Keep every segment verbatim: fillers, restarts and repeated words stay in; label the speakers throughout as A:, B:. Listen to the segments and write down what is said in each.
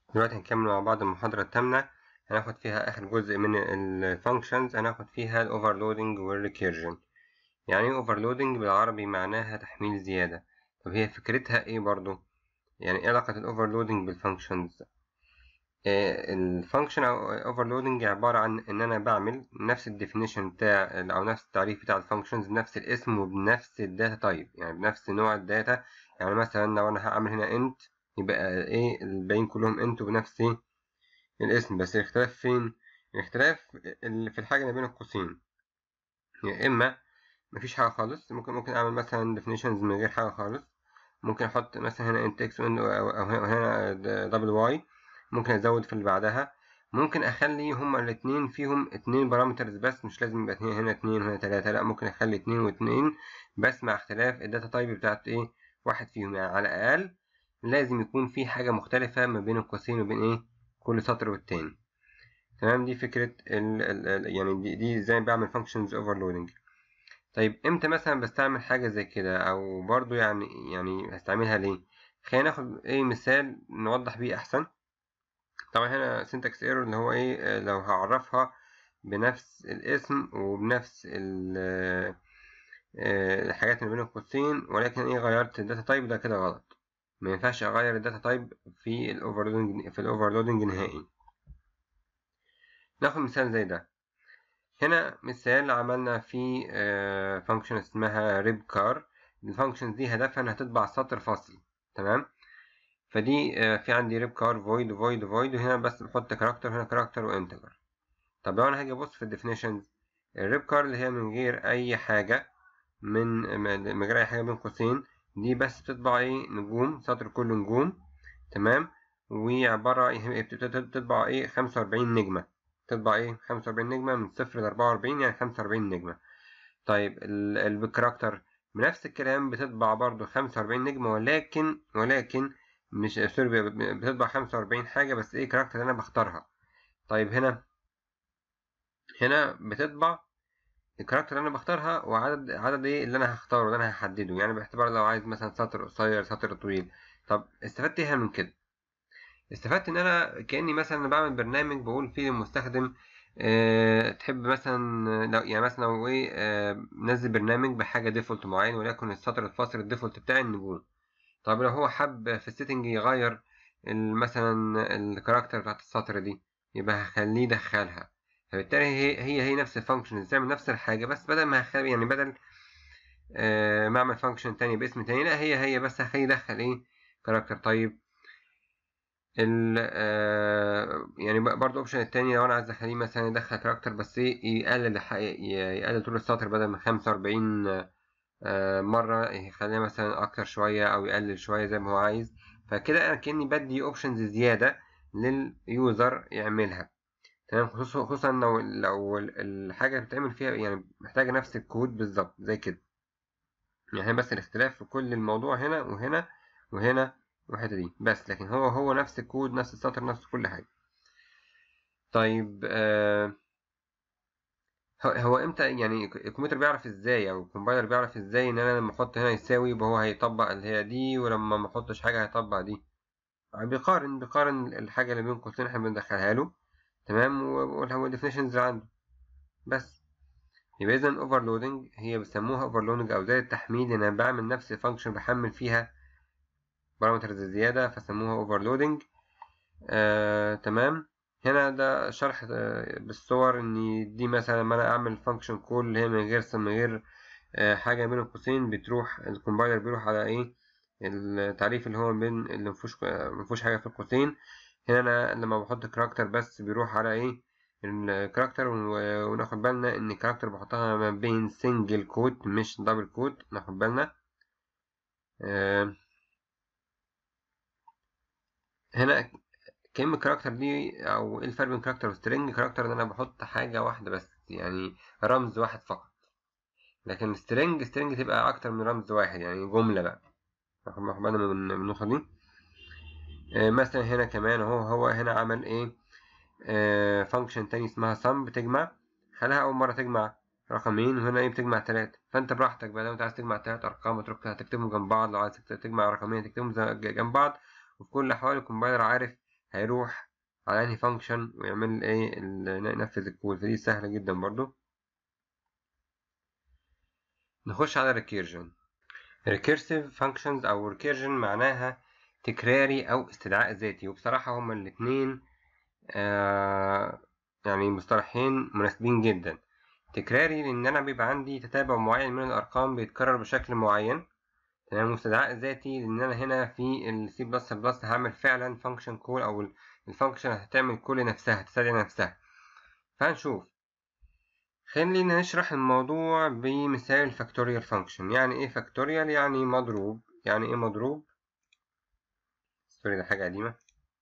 A: دلوقتي هنكمل مع بعض المحاضرة الثامنة، هناخد فيها آخر جزء من ال functions. هناخد فيها ال overloading وال recursion. يعني ايه overloading بالعربي؟ معناها تحميل زيادة. طب هي فكرتها ايه برضو؟ يعني ايه علاقة ال overloading بال functions؟ آه ال function أو overloading عبارة عن إن أنا بعمل نفس ال definition بتاع أو نفس التعريف بتاع ال functions بنفس الاسم وبنفس ال data type، يعني بنفس نوع الداتا. يعني مثلا لو أنا هعمل هنا int، يبقى ايه الباقيين كلهم int وبنفس ايه الاسم، بس الاختلاف فين؟ الاختلاف اللي في الحاجة اللي بين القوسين. يا إما مفيش حاجة خالص، ممكن ممكن أعمل مثلا definitions من غير حاجة خالص. ممكن أحط مثلا هنا int x أو أو هنا double y. ممكن أزود في اللي بعدها. ممكن أخلي هما الاتنين فيهم اتنين بارامترز بس، مش لازم يبقى اتنين هنا اتنين وهنا تلاتة، لأ ممكن أخلي اتنين واتنين بس مع اختلاف الداتا تايب بتاعت إيه واحد فيهم. يعني على الأقل لازم يكون في حاجة مختلفة ما بين القوسين وبين إيه كل سطر والتاني. تمام، دي فكرة ال ال يعني دي, دي ازاي بعمل functions overloading. طيب امتى مثلا بستعمل حاجة زي كده، او برضو يعني يعني هستعملها ليه؟ خلينا ناخد ايه مثال نوضح بيه احسن. طبعا هنا syntax error اللي هو ايه، آه، لو هعرفها بنفس الاسم وبنفس ال آه، الحاجات اللي بين القوسين، ولكن ايه غيرت الداتا تايب، ده كده غلط. ما ينفعش اغير الداتا تايب في الاوفرلودنج في الاوفرلودنج نهائي. ناخد مثال زي ده. هنا مثال عملنا فيه فانكشن اسمها ريب كار. الفانكشن دي هدفها انها تطبع سطر فاصل. تمام، فدي آه، في عندي ريب كار فويد فويد فويد، وهنا بس بحط كاركتر، هنا كاركتر وانتجر. طب لو انا هاجي ابص في الديفينيشنز، الريب كار اللي هي من غير اي حاجه، من من غير اي حاجه بين قوسين، دي بس بتطبع ايه نجوم، سطر كله نجوم. تمام، وعباره هي بتطبع ايه خمسة وأربعين نجمه. تطبع ايه خمسة وأربعين نجمه من صفر ل أربعة وأربعين، يعني خمسة وأربعين نجمه. طيب البكراكتر بنفس الكلام بتطبع برضو خمسة وأربعين نجمة، ولكن ولكن مش سوري، بتطبع خمسة وأربعين حاجة بس ايه كاركتر اللي انا بختارها. طيب هنا هنا بتطبع الكاركتر اللي انا بختارها وعدد عدد ايه اللي انا هختاره، اللي انا هحدده، يعني باعتبار لو عايز مثلا سطر قصير سطر طويل. طب استفدت ايه من كده؟ استفدت ان انا كاني مثلا بعمل برنامج بقول فيه للمستخدم أه تحب مثلا لو يعني مثلا لو ايه أه منزل برنامج بحاجه ديفولت معين، وليكن السطر الفاصل الديفولت بتاعي النجوم. طب لو هو حب في السيتنج يغير مثلا الكاركتر بتاعت السطر دي، يبقى هخليه يدخلها. فبالتالي هي هي هي نفس الفانكشن، تعمل نفس الحاجه، بس بدل ما هخلي يعني بدل أه ما اعمل فانكشن تاني باسم تاني، لا هي هي بس هخليه يدخل ايه كاركتر. طيب ال آه يعني برضه اوبشن التاني، لو انا عايز اخليه مثلا يدخل كاركتر بس ايه يقلل الح- يقلل طول السطر، بدل من خمسة وأربعين آه مرة يخليها مثلا اكتر شوية او يقلل شوية زي ما هو عايز. فكده انا كأني بدي اوبشنز زيادة لليوزر يعملها. تمام، خصوصا خصوصا لو لو الحاجة اللي بتعمل فيها يعني محتاجة نفس الكود بالظبط زي كده. يعني بس الاختلاف في كل الموضوع هنا وهنا وهنا والحتة دي بس، لكن هو هو نفس الكود، نفس السطر، نفس كل حاجة. طيب آه هو هو امتى يعني الكمبيوتر بيعرف ازاي او الكومبايلر بيعرف ازاي ان انا لما احط هنا يساوي يبقى هو هيطبق اللي هي دي، ولما ما احطش حاجة هيطبق دي؟ بيقارن بيقارن الحاجة اللي بين قوسين احنا بندخلها له. تمام، وهو الديفينيشنز اللي عنده بس. يبقى اذا اوفرلودنج هي بيسموها اوفرلودنج او زي التحميل، ان انا بعمل نفس الفانكشن بحمل فيها بارامترز زيادة، فسموها اوفرلودنج. آه، تمام. هنا ده شرح آه بالصور، ان دي مثلا لما انا اعمل فانكشن كول اللي هي من غير من غير آه حاجه بين القوسين، بتروح الكومبايلر بيروح على ايه التعريف اللي هو بين اللي مفيهوش مفيهوش حاجه في القوسين. هنا انا لما بحط كاركتر بس بيروح على ايه الكاركتر، وناخد بالنا ان الكاركتر بحطها ما بين سنجل كوت مش دبل كوت، ناخد بالنا. آه هنا كلمة كاركتر دي، أو إيه الفرق بين كاركتر وسترينج؟ كاركتر إن أنا بحط حاجة واحدة بس، يعني رمز واحد فقط. لكن سترينج سترينج تبقى أكتر من رمز واحد، يعني جملة بقى. واخد بالنا من من النقطة دي. آه مثلا هنا كمان هو هو هنا عمل إيه آه فانكشن تاني اسمها sum بتجمع. خلاها أول مرة تجمع رقمين، وهنا إيه بتجمع تلاتة. فأنت براحتك بقى، لو أنت عايز تجمع تلات أرقام تكتبهم جنب بعض، لو عايز تجمع رقمين تكتبهم جنب بعض. وفي كل الأحوال الكومبايلر عارف هيروح على انهي فانكشن ويعمل ايه ينفذ الكود. فدي سهلة جدا برضو. نخش على recursion. recursive functions او recursion معناها تكراري او استدعاء ذاتي، وبصراحة هما الاتنين آه يعني مصطلحين مناسبين جدا. تكراري لان انا بيبقى عندي تتابع معين من الارقام بيتكرر بشكل معين، تمام. واستدعاء ذاتي لان انا هنا في السي بلس بلس هعمل فعلا فانكشن كول، او الفانكشن هتعمل كل نفسها، تستدعي نفسها. فهنشوف. خلينا نشرح الموضوع بمثال الفاكتوريال فانكشن. يعني ايه فاكتوريال؟ يعني مضروب. يعني ايه مضروب؟ سوري ده حاجة قديمة.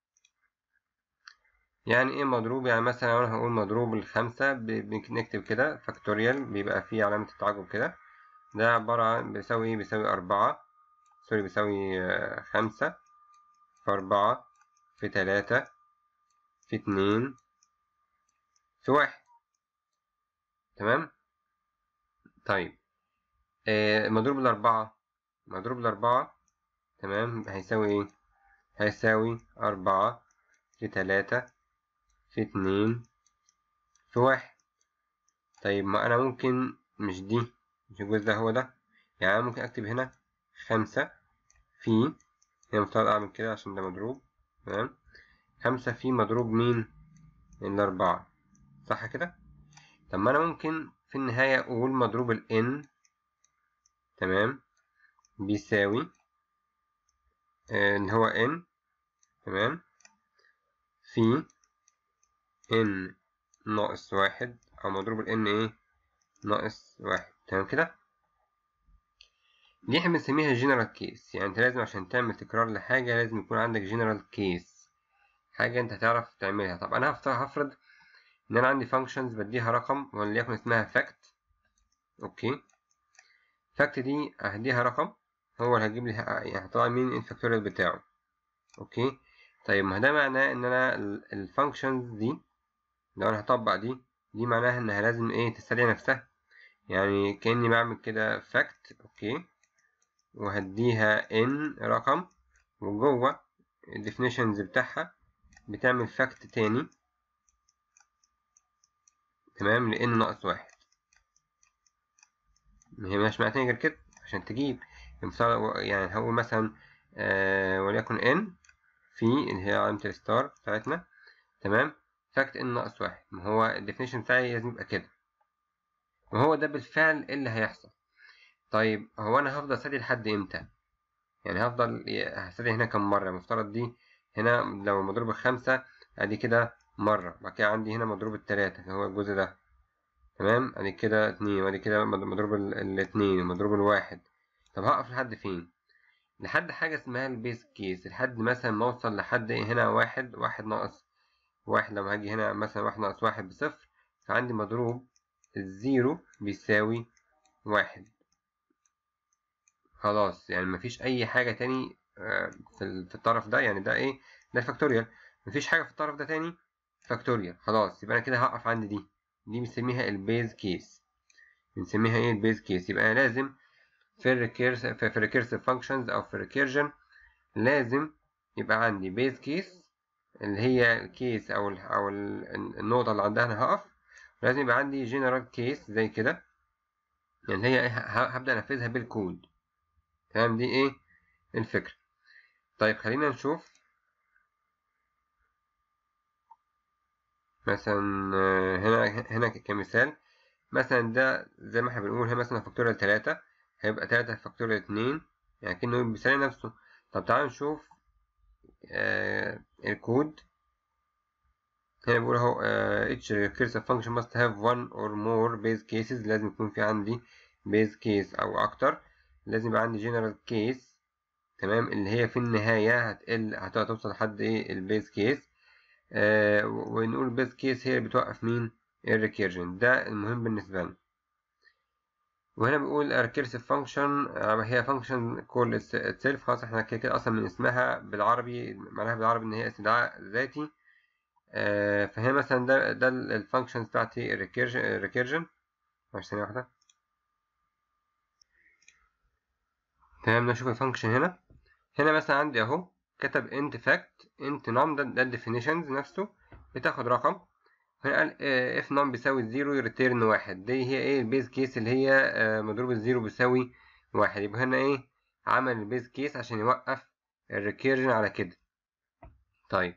A: يعني ايه مضروب؟ يعني مثلا لو انا هقول مضروب الخمسة بنكتب كده فاكتوريال، بيبقى فيه علامة التعجب كده. ده عبارة عن بيساوي ايه؟ بيساوي أربعة، سوري بيساوي آه خمسة في أربعة في تلاتة في اتنين في واحد، تمام. طيب آه مضروب الأربعة، مضروب الأربعة تمام هيساوي ايه؟ هيساوي أربعة في تلاتة في اتنين في واحد. طيب ما أنا ممكن مش دي، مش الجزء ده هو ده. يعني أنا ممكن أكتب هنا خمسة في، هي مفترض أعمل كده عشان ده مضروب، تمام. خمسة في مضروب مين؟ الأربعة، صح كده؟ طب ما أنا ممكن في النهاية أقول مضروب ال n، تمام، بيساوي آه اللي هو n، تمام، في n ناقص واحد، أو مضروب ال n إيه؟ ناقص واحد، تمام كده. دي احنا بنسميها جنرال كيس. يعني انت لازم عشان تعمل تكرار لحاجة لازم يكون عندك جنرال كيس، حاجة انت هتعرف تعملها. طب انا هفرض ان انا عندي فانكشنز بديها رقم وليكن اسمها فاكت. اوكي، فاكت دي هديها رقم، هو اللي هجيب لي يعني هطلع مين الفاكتوريال بتاعه. اوكي، طيب ما ده معناه ان انا الفانكشنز دي لو انا هطبق دي دي معناها انها لازم ايه؟ تستدعي نفسها. يعني كأني بعمل كده فاكت، اوكي، وهديها n رقم، وجوه الديفينيشنز بتاعها بتعمل فاكت تاني، تمام، ل n ناقص واحد. هي مش معنى تاني غير كده عشان تجيب يعني هقول مثلا آه وليكن n في اللي هي علامة الستار بتاعتنا، تمام، فاكت n ناقص واحد. ما هو الديفينيشن بتاعي لازم يبقى كده، وهو ده بالفعل اللي هيحصل. طيب هو انا هفضل استدعي لحد امتى؟ يعني هفضل هستدعي هنا كم مرة؟ مفترض دي هنا لو مضروب الخمسة ادي كده مرة، بعد كده عندي هنا مضروب التلاتة اللي هو الجزء ده، تمام، ادي كده اتنين، وادي كده مضروب الاتنين ومضروب الواحد. طب هقف لحد فين؟ لحد حاجة اسمها البيز كيس، لحد مثلا ما اوصل لحد هنا واحد، واحد ناقص واحد. لما هاجي هنا مثلا واحد ناقص واحد بصفر، فعندي مضروب الزيرو بيساوي واحد. خلاص يعني مفيش اي حاجة تاني في الطرف ده، يعني ده ايه؟ ده فاكتوريال، مفيش حاجة في الطرف ده تاني فاكتوريال. خلاص يبقى انا كده هقف عند دي، دي بنسميها البيز كيس. بنسميها ايه؟ البيز كيس. يبقى لازم في الريكيرس في الريكيرسيف فانكشنز او في الريكيرجن لازم يبقى عندي بيز كيس اللي هي الكيس او ال او ال النقطة اللي عندها انا هقف. لازم يبقى عندي جنرال كيس زي كده، يعني هي هبدأ انفذها بالكود، تمام. دي ايه الفكرة؟ طيب خلينا نشوف مثلا هنا هنا كمثال. مثلا ده زي ما احنا بنقول هنا مثلا فاكتوريال تلاتة، هيبقى تلاتة فاكتوريال اتنين، يعني كأنه بيساوي نفسه. طب تعالوا نشوف آه الكود. هنا بيقول اهو each recursive function must have one or more base cases. لازم يكون في عندي base case أو أكتر. لازم يبقى عندي general case، تمام، اللي هي في النهاية هتقل هتوصل لحد ايه؟ البيز كيس. آه ونقول البيز كيس هي بتوقف مين؟ الريكيرجن، ده المهم بالنسبة لنا. وهنا بيقول recursive function هي function call itself. خلاص احنا كده كده أصلا من اسمها بالعربي معناها بالعربي إن هي استدعاء ذاتي. آه فهنا مثلا ده ده الفانكشنز بتاعتي الريكيرجن الريكيرجن معلش ثانية واحدة، تمام. نشوف الفانكشن هنا. هنا مثلا عندي اهو كتب end fact انت نم ده, ده الديفينيشنز نفسه، بتاخد رقم. هنا قال اف نم بيساوي زيرو يريتيرن واحد، دي هي ايه البيز كيس اللي هي آه مضروب الزيرو بيساوي واحد. يبقى هنا ايه عمل البيز كيس عشان يوقف الريكيرجن على كده. طيب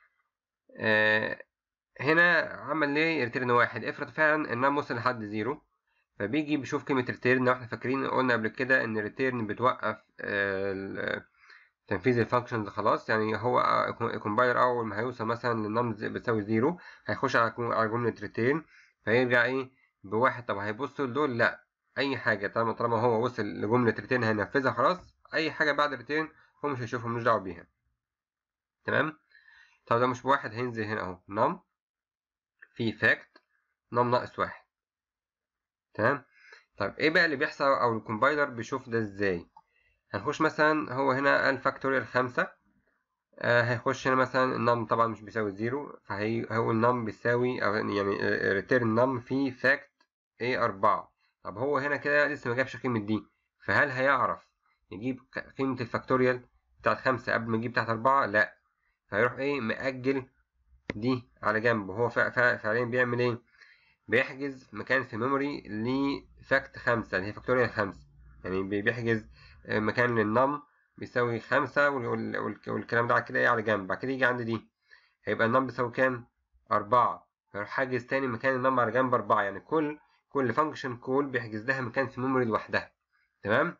A: آه هنا عمل ليه ريتيرن واحد؟ افرض فعلا النم وصل لحد زيرو، فبيجي بيشوف كلمة ريتيرن. لو احنا فاكرين قلنا قبل كده ان ريتيرن بتوقف آه تنفيذ الفانكشنز خلاص. يعني هو الكومبايلر اول ما هيوصل مثلا للنم بتساوي زيرو، هيخش على على جملة ريتيرن، فيرجع ايه بواحد. طب هيبص لدول؟ لا، اي حاجة طالما طالما هو وصل لجملة ريتيرن هينفذها خلاص. اي حاجة بعد ريتيرن هو مش هيشوفها، ملوش دعوة بيها. تمام. طب ده مش بواحد، هينزل هنا اهو نم في فاكت نم ناقص واحد. تمام. طيب ايه بقى اللي بيحصل او الكومبايلر بيشوف ده ازاي؟ هنخش مثلا، هو هنا قال فاكتوريال خمسة، آه هيخش هنا مثلا النم طبعا مش بيساوي زيرو، فهيقول النم بيساوي او يعني ريتيرن نم في فاكت ايه أربعة. طب هو هنا كده لسه ما جابش قيمة دي، فهل هيعرف يجيب قيمة الفاكتوريال بتاعت خمسة قبل ما يجيب بتاعت أربعة؟ لا. فيروح ايه مأجل دي على جنب. هو فعليا بيعمل ايه؟ بيحجز مكان في ميموري لفاكت خمسة اللي هي فاكتوريال خمسة. يعني بيحجز مكان للنم بيساوي خمسة، والكلام ده على كده ايه على جنب. بعد كده يجي عند دي، هيبقى النم بيساوي كام؟ أربعة، فيروح حاجز تاني مكان النم على جنب أربعة. يعني كل كل فانكشن كول بيحجز لها مكان في ميموري لوحدها. تمام.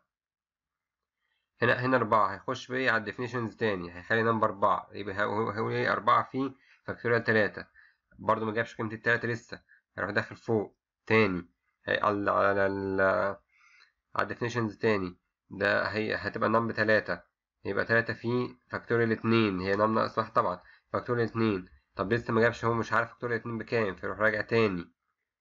A: هنا هنا أربعة، هيخش بقى على الديفينيشنز تاني، هيخلي نمبر أربعة، يبقى هيقول ايه أربعة في فاكتوريال تلاتة. برضه ما جابش قيمة التلاتة لسه، هيروح داخل فوق تاني على على ال على الديفينيشنز تاني. ده هي هتبقى نم بتلاتة، يبقى تلاتة في فاكتوريال اتنين، هي نم ناقص واحد طبعا، فاكتوريال اتنين. طب لسه ما جابش، هو مش عارف فاكتوريال اتنين بكام، فيروح راجع تاني،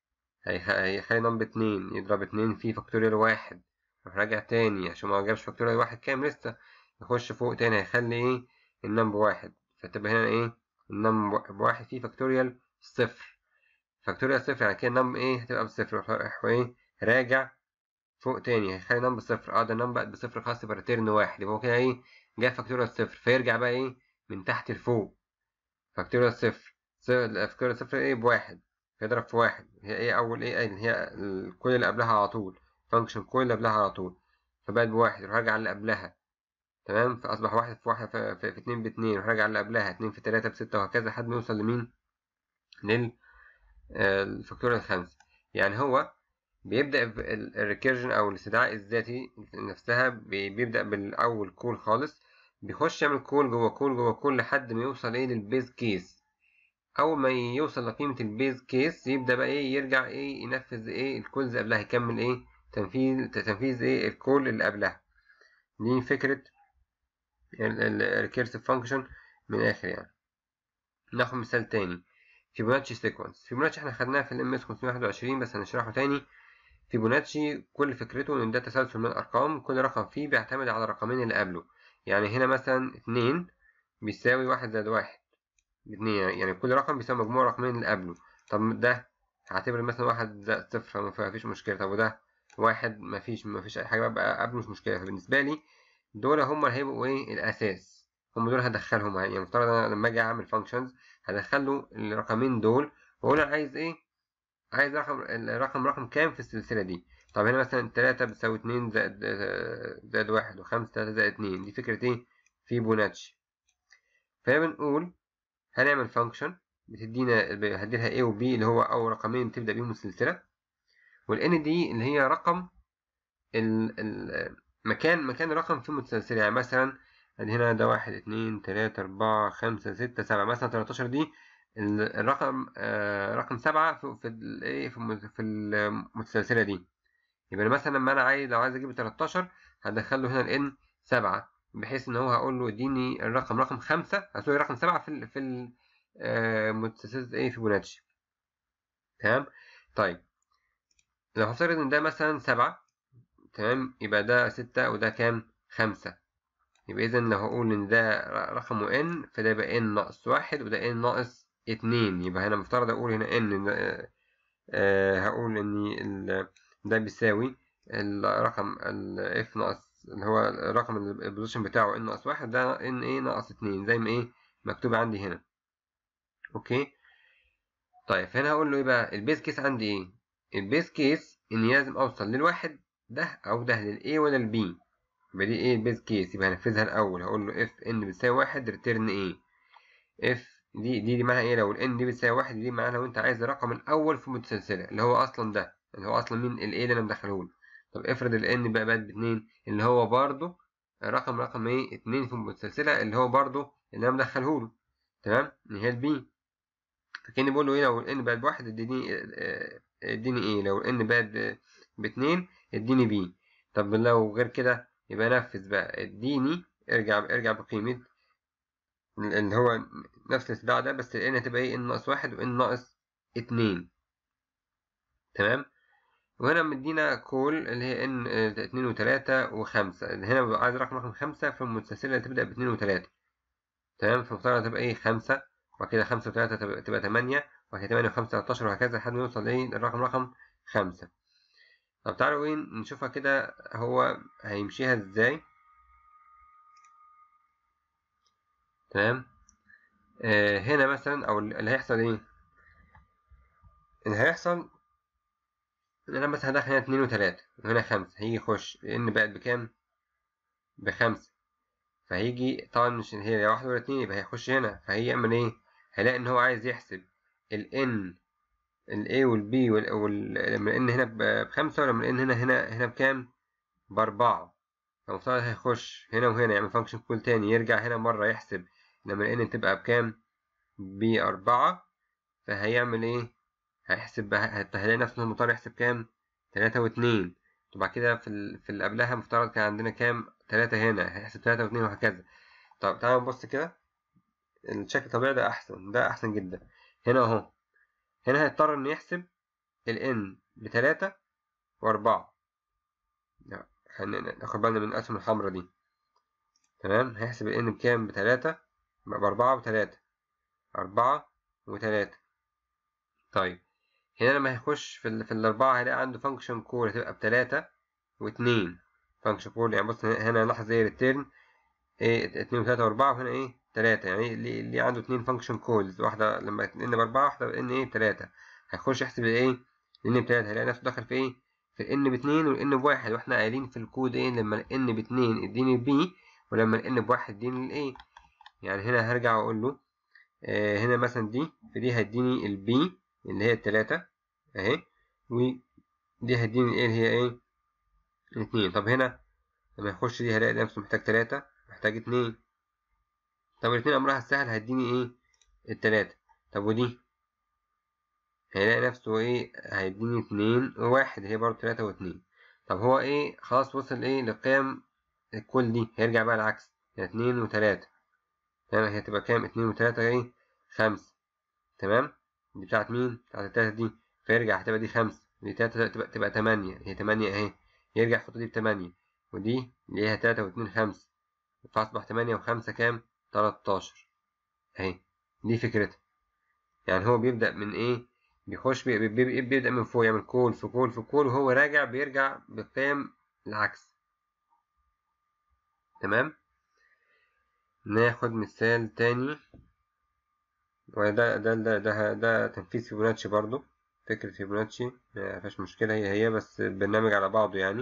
A: هيخلي نم باتنين، يضرب اتنين في فاكتوريال واحد، يروح راجع تاني عشان ما جابش فاكتوريال واحد كام لسه، يخش فوق تاني هيخلي ايه النم بواحد، فتبقى هنا ايه النم بواحد في فاكتوريال صفر. فاكتوريال صفر يعني كده النم ايه هتبقى بصفر، يروح ايه راجع فوق تاني هيخلي نم بصفر. اه ده النم بقت بصفر خلاص، يبقى ريتيرن واحد. يبقى هو كده ايه جاب فاكتوريال صفر، فيرجع بقى ايه من تحت لفوق. فاكتوريال صفر، فاكتوريال صفر ايه بواحد، هيضرب في واحد، هي ايه اول ايه اللي هي الكل اللي قبلها على طول، فانكشن كل اللي قبلها على طول، فبقت بواحد، يروح راجع اللي قبلها. تمام. فاصبح واحد في واحد في, في, في اتنين باتنين، يروح راجع اللي قبلها اتنين في تلاتة بستة، وهكذا لحد ما يوصل لمين؟ للفاكتوريال الخامسة. يعني هو بيبدأ الريكيرجن أو الاستدعاء الذاتي نفسها، بيبدأ بالأول كول خالص، بيخش يعمل كول جوه كول جوه كول لحد ما يوصل إيه للبيز كيس. أول ما يوصل لقيمة البيز كيس يبدأ بقى إيه يرجع إيه ينفذ إيه الكولز قبلها، يكمل إيه تنفيذ تنفيذ إيه الكول اللي قبلها. دي فكرة الريكيرسيف فانكشن من الآخر يعني. ناخد مثال تاني، فيبوناتشي سيكونس. فيبوناتشي احنا خدناها في الام اس خمسمية واحد وعشرين بس هنشرحه تاني. فيبوناتشي كل فكرته ان ده تسلسل من الارقام، كل رقم فيه بيعتمد على الرقمين اللي قبله. يعني هنا مثلا اتنين بيساوي واحد زائد واحد باتنين، يعني كل رقم بيساوي مجموع الرقمين اللي قبله. طب ده هعتبر مثلا واحد زائد صفر مفيش مشكلة. طب وده واحد مفيش مفيش أي حاجة بقى قبله مش مشكلة. فبالنسبة لي دول هم اللي هيبقوا ايه الأساس، هم دول هدخلهم. يعني المفترض أنا لما أجي أعمل فانكشنز هدخله الرقمين دول، وأقول أنا عايز ايه، عايز رقم الرقم رقم كام في السلسلة دي. طب هنا مثلا تلاتة بتساوي اتنين زائد زائد واحد، وخمسة تلاتة زائد اتنين، دي فكرة ايه فيبوناتشي. فهنا بنقول هنعمل فانكشن بتدينا هديلها A و B اللي هو أول رقمين تبدأ بيهم السلسلة، والN دي اللي هي رقم المكان مكان الرقم في المتسلسلة. يعني مثلا هنا ده واحد اتنين تلاتة أربعة خمسة ستة سبعة، مثلا تلاتاشر دي الرقم آه رقم سبعة في في الايه في المتسلسلة دي. يبقى مثلا لما أنا عايز لو عايز أجيب تلاتاشر هدخل له هنا الN سبعة، بحيث إن هو هقول له اديني الرقم رقم خمسة هتساوي رقم سبعة في ال في المتسلسل ايه فيبوناتشي. تمام. طيب لو هفترض إن ده مثلا سبعة، تمام، يبقى ده ستة وده كام؟ خمسة. يبقى إذا لو هقول إن ده رقمه n فده يبقى n ناقص واحد وده n ناقص اتنين. يبقى هنا مفترض أقول هنا n آه هقول إن ده بيساوي الرقم ال f ناقص اللي هو الرقم البوزيشن بتاعه n ناقص واحد، ده n ايه ناقص اتنين، زي ما ايه مكتوب عندي هنا. اوكي. طيب هنا هقول له ايه بقى؟ البيز كيس عندي ايه؟ البيز كيس اني لازم اوصل للواحد ده او ده، للاي ولا البي. يبقى دي ايه البيز كيس، يبقى هنفذها الاول. هقول له اف ان بتساوي واحد ريتيرن ايه. اف دي دي, دي معناها ايه؟ لو الان دي بتساوي واحد، دي معناها لو انت عايز الرقم الاول في متسلسله اللي هو اصلا ده، اللي هو اصلا مين؟ الايه اللي انا مدخله له. طب افرض الان بقى بقت باتنين، اللي هو برضه الرقم رقم ايه؟ اتنين في المتسلسله اللي هو برضه اللي انا مدخله له. تمام، اللي هي البي. فكاني بقول له ايه؟ لو الان بقت بواحد اديني اه، اديني ايه؟ لو الان بقت باتنين اديني بي. طب لو غير كده يبقى نفذ بقى، اديني ارجع ارجع بقيمه اللي هو نفس الاستدعاء ده، بس الان هتبقى ايه؟ ان ناقص واحد وان ناقص اتنين. تمام. وهنا مدينا كول اللي هي ان اتنين وتلاتة وخمسة. هنا ببقى عايز رقم رقم خمسة في المتسلسلة اللي تبدأ باتنين وتلاتة. تمام. فمفترض تبقى ايه؟ خمسة، وبعد كده خمسة وتلاتة تبقى, تبقى تمانية، وبعد كده تمانية وخمسة تلاتاشر، وهكذا لحد ما يوصل ايه؟ الرقم رقم خمسة. طب تعالوا ايه نشوفها كده هو هيمشيها ازاي. تمام. آه هنا مثلا او اللي هيحصل ايه؟ اللي هيحصل ان انا مثلا هدخل هنا اتنين وتلاتة وهنا خمسة، هيجي يخش لان بقت بكام؟ بخمسة. فهيجي طبعا مش هي واحد ولا اتنين، يبقى هيخش هنا فهيجي يعمل ايه؟ هيلاقي ان هو عايز يحسب ال n ال a وال b وال وال لما ال n هنا بخمسة، ولما ال n هنا هنا هنا بكام؟ بأربعة. فالمفترض هيخش هنا وهنا يعمل فانكشن كول تاني، يرجع هنا مرة يحسب لما ال n تبقى بكام؟ بأربعة. فهيعمل ايه؟ هيحسب بقى، هيلاقي نفسه مضطر يحسب كام؟ تلاتة واتنين. وبعد كده في ال... في اللي قبلها مفترض كان عندنا كام؟ تلاتة، هنا هيحسب تلاتة واتنين وهكذا. طب تعالى نبص كده، الشكل الطبيعي ده أحسن، ده أحسن جدا. هنا أهو، هنا هيضطر إنه يحسب ال n بتلاتة وأربعة. يعني خلينا ناخد بالنا من الأسهم الحمراء دي. تمام. هيحسب ال n بكام؟ بتلاتة، بأربعة وتلاتة، أربعة وتلاتة. طيب هنا لما هيخش في ال في الأربعة هيلاقي عنده فانكشن كول هتبقى بتلاتة واتنين. فانكشن كول يعني بص هنا لاحظ ايه؟ ريتيرن ايه؟ اتنين وتلاتة وأربعة، وهنا ايه؟ تلاتة. يعني اللي, اللي عنده اتنين فانكشن كولز، واحدة لما ان بأربعة، واحدة بان ايه؟ بتلاتة. هيخش يحسب الايه؟ الان بتلاتة، هيلاقي نفسه دخل في ايه؟ في الان باتنين والان بواحد، واحنا قايلين في الكود ايه؟ لما الان باتنين اديني البي، ولما الان بواحد اديني الايه. يعني هنا هرجع واقول له آه هنا مثلا دي في دي هيديني البي اللي هي التلاتة اهي، ودي هتديني الايه اللي هي ايه؟ اتنين. طب هنا لما يخش دي هلاقي نفسه محتاج تلاتة، محتاج اتنين. طب الاتنين امرها سهل، هيديني ايه؟ التلاتة. طب ودي هيلاقي نفسه ايه؟ هيديني اتنين وواحد، هي برضه تلاتة واتنين. طب هو ايه؟ خلاص وصل ايه؟ لقيم الكل دي. هيرجع بقى العكس، يعني اتنين وتلاتة. تمام. هي تبقى كام؟ اتنين وتلاتة ايه؟ خمسة. تمام. دي بتاعت مين؟ بتاعت التلاتة دي. فيرجع هتبقى دي خمسة، دي تلاتة تبقى, تبقى تمانية، هي تمانية اهي. يرجع يحط دي بتمانية، ودي اللي هي تلاتة واتنين خمسة، فأصبح تمانية وخمسة كام؟ تلاتاشر اهي. دي فكرتها. يعني هو بيبدأ من ايه؟ بيخش بي بي بيبدأ من فوق، يعمل كول في كول في كول، وهو راجع بيرجع بقيم العكس. تمام. ناخد مثال تاني، وده ده ده ده, ده تنفيذ فيبوناتشي برضو. فكرة فيبوناتشي مفيهاش مشكلة، هي هي بس البرنامج على بعضه يعني.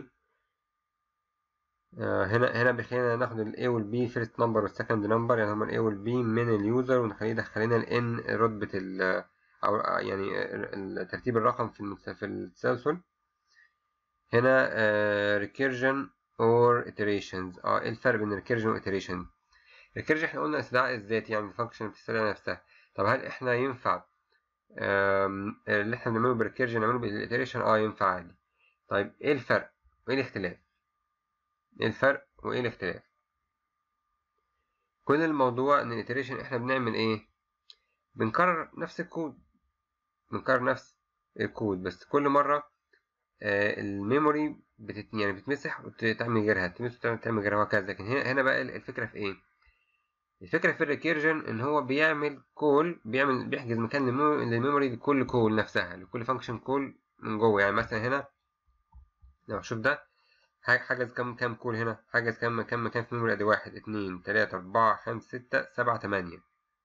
A: آه هنا هنا بيخلينا ناخد ال A وال B first number وال second number، يعني هما ال A وال B من اليوزر، ونخليه يدخل لنا ال N رتبة ال أو يعني ترتيب الرقم في في التسلسل. هنا uh, recursion or iterations. اه ايه الفرق بين recursion و iteration؟ recursion احنا قلنا استدعاء الذات، يعني function في السرعة نفسها. طب هل احنا ينفع اللي احنا بنعمله بالrecursion نعمله بالiteration؟ اه ينفع عادي. طيب ايه الفرق وايه الاختلاف؟ ايه الفرق وايه الاختلاف؟ كل الموضوع ان الiteration احنا بنعمل ايه؟ بنكرر نفس الكود، بنكرر نفس الكود، بس كل مرة آه الميموري بتت... يعني بتمسح وتعمل غيرها، تمسح وتعمل غيرها وهكذا. لكن هنا هنا بقى الفكرة في ايه؟ الفكرة في الريكيرجن ان هو بيعمل كول، بيعمل بيحجز مكان للميموري لكل كول نفسها، لكل فانكشن كول من جوه. يعني مثلا هنا لو شوف ده حجز كام كام كول هنا، حجز كام كام مكان في ميموري؟ ادي واحد اتنين تلاتة اربعة خمسة ستة سبعة تمانية.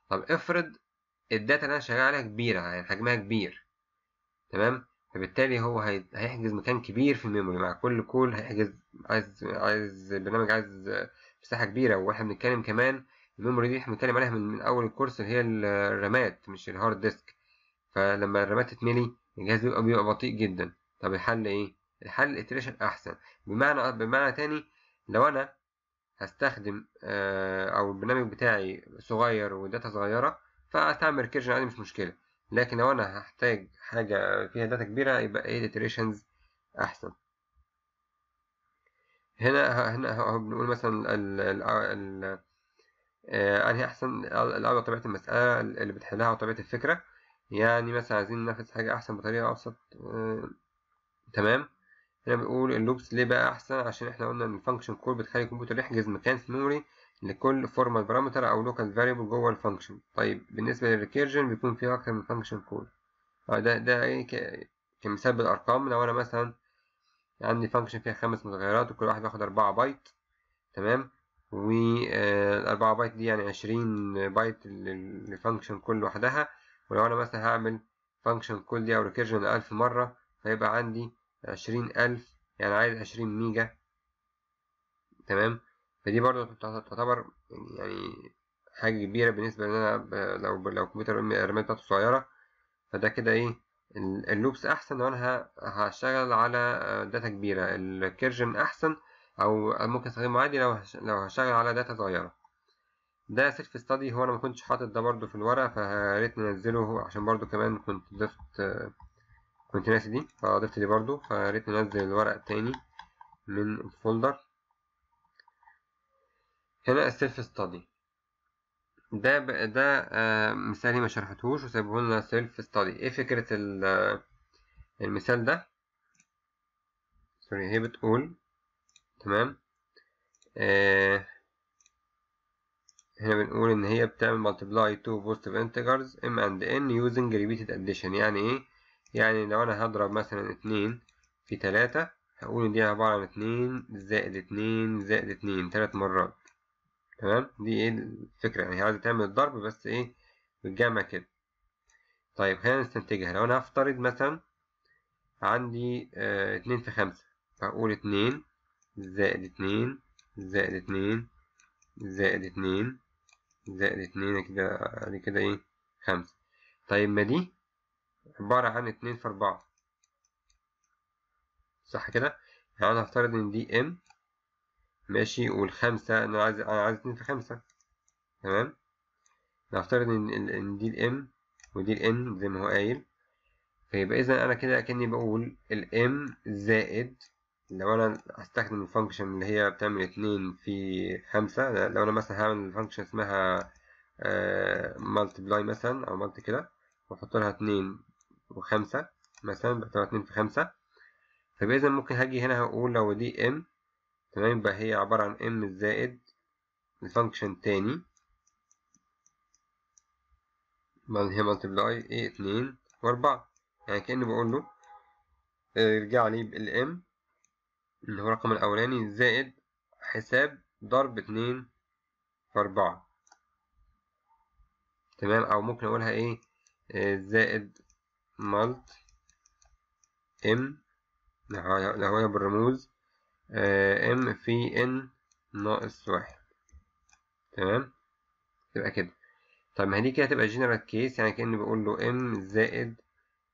A: طب افرض الداتا اللي انا شغال عليها كبيره، يعني حجمها كبير، تمام، فبالتالي هو هي- هيحجز مكان كبير في الميموري. مع كل كول هيحجز، عايز عايز برنامج عايز مساحه كبيره. واحنا بنتكلم كمان الميموري دي احنا بنتكلم عليها من, من اول الكورس، اللي هي الرامات مش الهارد ديسك. فلما الرامات تتملي الجهاز بيبقى بيبقى بطيء جدا. طب الحل ايه؟ الحل اتريشن احسن. بمعنى بمعنى تاني، لو انا هستخدم آه، او البرنامج بتاعي صغير وداتا صغيره، فهتعمل ريكيرجن عادي مش مشكله. لكن لو انا هحتاج حاجه فيها داتا كبيره، يبقى ايه iterations احسن. هنا هنا هو بنقول مثلا ال ال ال آه، انهي احسن، الاول طبيعه المساله اللي بتحلها وطبيعه الفكره. يعني مثلا عايزين ننفذ حاجه احسن بطريقه ابسط. آه، تمام. هنا بنقول اللوبس ليه بقى احسن؟ عشان احنا قلنا ان الفانكشن كول بتخلي الكمبيوتر يحجز مكان في الميموري لكل فورمال بارامتر او لوكال فاريبل جوه الفانكشن. طيب بالنسبه للريكيرجن بيكون فيها اكتر من فانكشن كول. ده ده ايه ك- كمثال بالارقام. لو انا مثلا عندي فانكشن فيها خمس متغيرات وكل واحد بياخد أربعة بايت، تمام، والأربعة بايت دي يعني عشرين بايت للفانكشن كل لوحدها. ولو أنا مثلا هعمل فانكشن كل دي أو ريكيرجن ألف مرة، فيبقى عندي عشرين ألف، يعني عايز عشرين ميجا، تمام. فدي برضه تعتبر يعني حاجة كبيرة بالنسبة لي أنا. ب- لو لو الكمبيوتر الرامات بتاعته صغيرة، فده كده إيه، ال- اللوبس أحسن لو أنا ه- هشتغل على داتا كبيرة. الكيرجن أحسن، أو ممكن أستخدمه عادي لو هش- لو هشتغل على داتا صغيرة. ده سيلف ستادي، هو أنا مكنتش حاطط ده برضه في الورقة، فياريت ننزله عشان برضه كمان كنت ضفت كنت ناسي دي، فضفت دي برضه، فياريت ننزل الورق التاني من الفولدر. هنا السيلف ستادي ده ب... ده آه مثالي ما شرحتهوش وسايبه لنا سيلف ستادي. ايه فكرة ال- آه، المثال ده؟ سوري، هي بتقول، تمام، آه هنا بنقول ان هي بتعمل multiply two positive integers m and n using repeated addition. يعني ايه؟ يعني لو انا هضرب مثلا اتنين في تلاتة، هقول ان دي عبارة عن اتنين زائد اتنين زائد اتنين تلات مرات، تمام. دي ايه الفكرة؟ يعني هي عايزة تعمل الضرب بس ايه، بالجمع كده. طيب خلينا نستنتجها. لو انا هفترض مثلا عندي اه اتنين في خمسة، فهقول اتنين زائد اتنين زائد اتنين زائد اتنين زائد اتنين كده، ادي كده ايه، خمسة. طيب ما دي عبارة عن اتنين في أربعة، صح كده؟ يعني أنا هفترض إن دي ام، ماشي، والخمسة أنا عايز أنا عايز اتنين في خمسة، تمام؟ نفترض إن إن دي الام ودي الان زي ما هو قايل. فيبقى إذا أنا كده أكني بقول الام زائد، لو أنا هستخدم الفانكشن اللي هي بتعمل اتنين في خمسة. لو أنا مثلا هعمل فانكشن اسمها مالتبلاي مثلا أو مالتي كده، وأحط لها اتنين وخمسة مثلا، بحطها اتنين في خمسة. فيبقى إذا ممكن هاجي هنا هقول لو دي ام، تمام، يبقى هي عبارة عن ام زائد الفانكشن تاني، اللي هي مالتبلاي ايه اتنين وأربعة. يعني كأني بقول له ارجع لي بالام اللي هو الرقم الأولاني زائد حساب ضرب اتنين في أربعة، تمام. أو ممكن أقولها إيه، آه، زائد مالت ام اللي هو بالرموز ام في ان ناقص واحد، تمام. تبقى كده. طب ما هي دي كده هتبقى جنرال كيس، يعني كأني بقول له ام زائد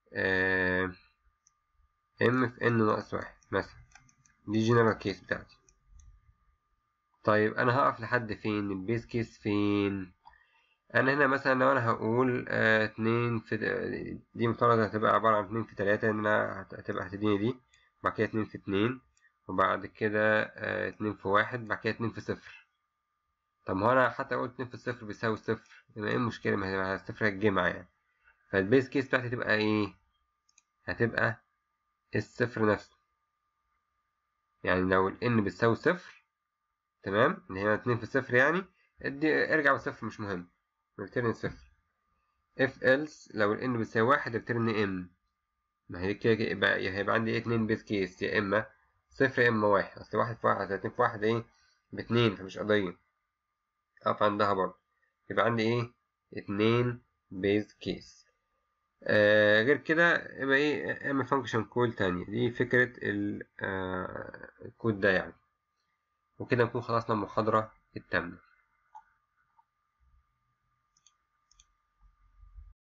A: ام في ان ناقص واحد مثلا. دي جنرال كيس بتاعتي. طيب أنا هقف لحد فين؟ البيس كيس فين؟ انا هنا مثلا لو انا هقول آه اتنين في دي مفترض هتبقى عبارة عن اتنين في تلاتة، ان انا هت- هتبقى هتديني دي، بعد كده اتنين في اتنين، وبعد كده آه اتنين في واحد، بعد كده اتنين في صفر. طب ما هو انا حتى اقول اتنين في صفر بيساوي صفر، يبقى ايه المشكلة؟ ما هي الصفر هتجمع يعني. فالبيس كيس بتاعتي هتبقى ايه؟ هتبقى الصفر نفسه. يعني لو ال n بتساوي صفر، تمام، اللي هي اتنين في صفر يعني، ادي ارجع بصفر مش مهم، ريتيرن صفر. if else لو ال n بتساوي واحد ريتيرن m. ما هي كده كده يبقى هيبقى عندي ايه، اتنين بيس كيس، يا اما صفر يا اما واحد. اصل واحد في واحد اتنين في واحد ايه، باتنين، فمش قضية اقف عندها برضه. يبقى عندي ايه، اتنين بيز كيس. آه غير كده يبقى ايه، اعمل فانكشن كول تانية. دي فكرة ال- آه الكود ده يعني. وكده نكون خلصنا المحاضرة التامنة.